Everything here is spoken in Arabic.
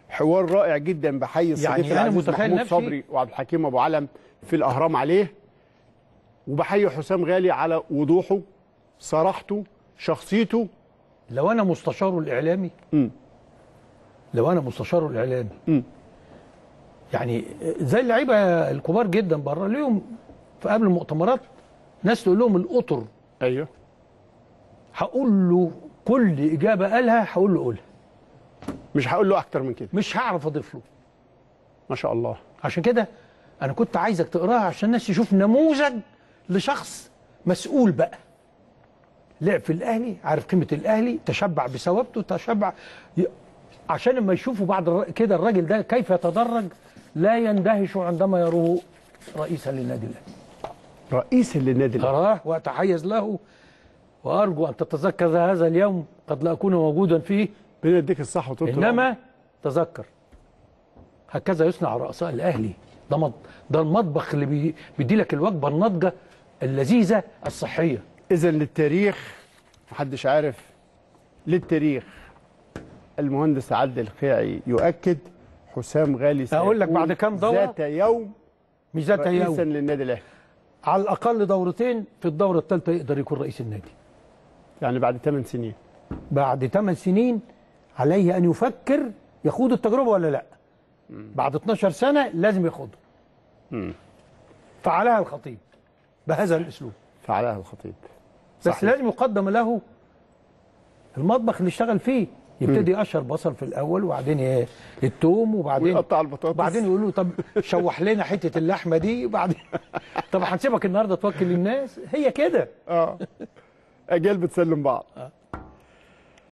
حوار رائع جدا، بحيي الصديق العزيز محمود صبري وعبد الحكيم ابو علم في الاهرام عليه، وبحيي حسام غالي على وضوحه، صراحته، شخصيته. لو انا مستشاره الاعلامي يعني زي اللعيبه الكبار جدا بره اليوم في قبل المؤتمرات ناس تقول لهم القطر. ايوه. هقول له كل اجابه قالها هقول له قولها، مش هقول له اكتر من كده، مش هعرف اضيف له. ما شاء الله. عشان كده انا كنت عايزك تقراها عشان الناس تشوف نموذج لشخص مسؤول بقى، لعب في الاهلي، عارف قيمه الاهلي، تشبع بثوابته، عشان لما يشوفوا بعد كده الراجل ده كيف يتدرج لا يندهشوا عندما يروه رئيسا للنادي الاهلي. رئيسا للنادي الاهلي. أراه وأتحيز له وأرجو أن تتذكر هذا اليوم قد لا أكون موجودا فيه. ربنا يديك الصحة وطول العمر. إنما تذكر هكذا يصنع رؤساء الأهلي. ده المطبخ اللي بيدي لك الوجبة الناضجة اللذيذة الصحية. إذا للتاريخ محدش عارف، للتاريخ المهندس عادل القيعي يؤكد حسام غالي أقول لك بعد كام دورة ذات يوم، مش ذات يوم، رئيسا للنادي الأهلي على الأقل دورتين، في الدورة الثالثة يقدر يكون رئيس النادي. يعني بعد 8 سنين. بعد 8 سنين عليه أن يفكر يخوض التجربة ولا لا. بعد 12 سنة لازم يخوضها. فعلها الخطيب بهذا الأسلوب. فعلها الخطيب. بس لازم يقدم له المطبخ اللي اشتغل فيه. يبتدي يقشر بصل في الاول، وبعدين التوم، وبعدين ويقطع البطاطس، وبعدين يقول له طب شوح لنا حته اللحمه دي، وبعدين طب هنسيبك النهارده توكل الناس. هي كده. اجيال بتسلم بعض.